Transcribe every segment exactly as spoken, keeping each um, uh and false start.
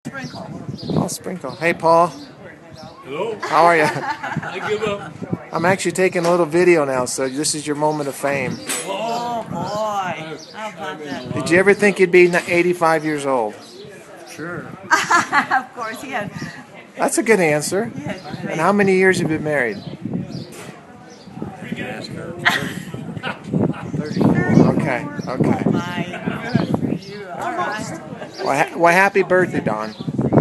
Sprinkle. Paul Sprinkle. Hey, Paul. Hello? How are you? I give up. I'm actually taking a little video now, so this is your moment of fame. Oh boy. How about that? Did you ever think you'd be eighty-five years old? Sure. Of course, he had. That's a good answer. He had And how many years have you been married? Okay, okay. My. All right. Well, ha well, happy birthday, Don.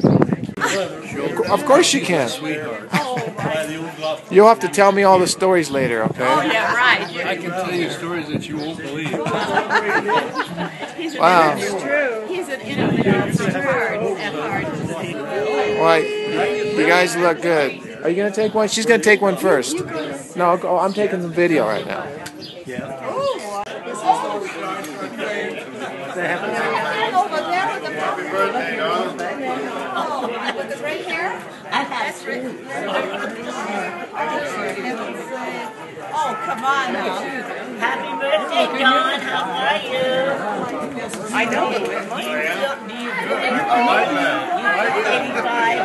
Of course you can. You'll have to tell me all the stories later, okay? Oh yeah, right. I can tell you stories that you won't believe. Wow. It's true. He's an innovative at heart. At heart. Well, you guys look good. Are you going to take one? She's going to take one first. No, go- I'm taking some video right now. With the gray hair? That's right. Oh, come on now. Happy birthday, John. How are you? I know. Do you eighty-five?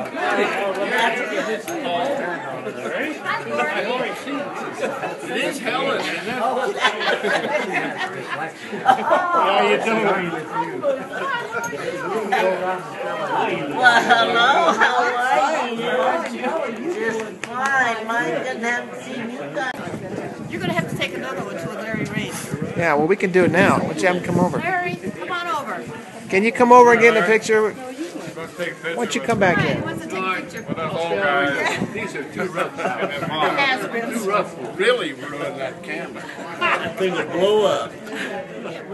It is Helen, isn't it? How you doing? Well, hello. How are you? Fine. Mine didn't have to see you guys. You're going to have to take another one to Larry Reed. Yeah, well, we can do it now. Why don't you have him come over? Larry, come on over. Can you come over and get in a picture? Let's take a picture. Why don't you come back He in? wants to take a picture. What up, old guys? These are too rough. Has-beens. Too rough. Really ruin that camera. That thing will blow up.